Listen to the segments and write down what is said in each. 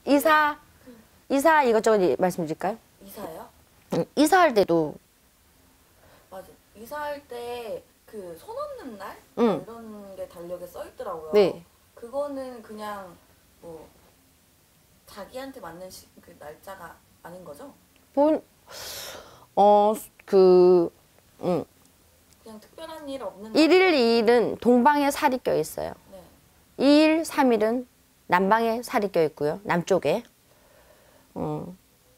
이사 이것저것 말씀드릴까요? 이사요? 이사할 때도 맞아. 이사할 때 그 손 없는 날 이런 게 달력에 써 있더라고요. 네. 그거는 그냥 뭐 자기한테 맞는 그 날짜가 아닌 거죠? 그냥 특별한 일 없는 1일, 2일은 동방에 살이 껴 있어요. 네. 2일, 3일은 남방에 살이 껴 있고요. 남쪽에. 5일,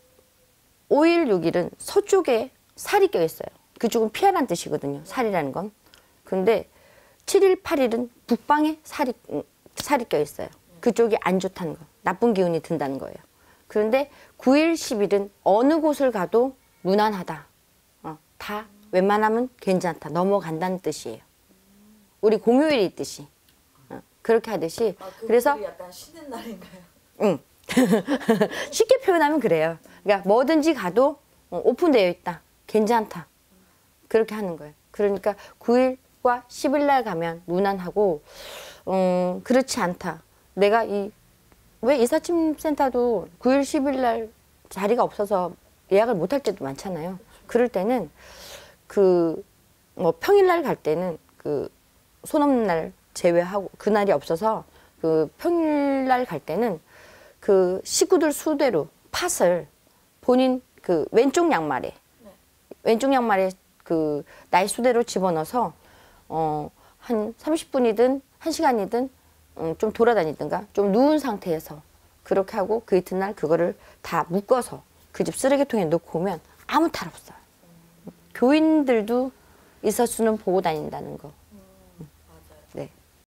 6일은 서쪽에 살이 껴 있어요. 그쪽은 피하라는 뜻이거든요. 살이라는 건. 근데 7일, 8일은 북방에 살이 껴 있어요. 그쪽이 안 좋다는 거. 나쁜 기운이 든다는 거예요. 그런데 9일, 10일은 어느 곳을 가도 무난하다. 다 웬만하면 괜찮다. 넘어간다는 뜻이에요. 우리 공휴일이 있듯이. 그렇게 하듯이. 그래서 약간 쉬는 날인가요? 응. 쉽게 표현하면 그래요. 그러니까 뭐든지 가도 오픈되어 있다. 괜찮다. 그렇게 하는 거예요. 그러니까 9일과 10일 날 가면 무난하고 그렇지 않다. 내가 왜 이삿짐 센터도 9일, 10일 날 자리가 없어서 예약을 못 할 때도 많잖아요. 그럴 때는 뭐 평일 날 갈 때는 손 없는 날 제외하고 그날이 없어서 평일 날 갈 때는 식구들 수대로 팥을 본인 왼쪽 양말에 나의 수대로 집어넣어서 한 30분이든 1시간이든 좀 돌아다니든가 좀 누운 상태에서 그렇게 하고 그 이튿날 그거를 다 묶어서 그 집 쓰레기통에 놓고 오면 아무 탈 없어요. 교인들도 이삿짐은 보고 다닌다는 거.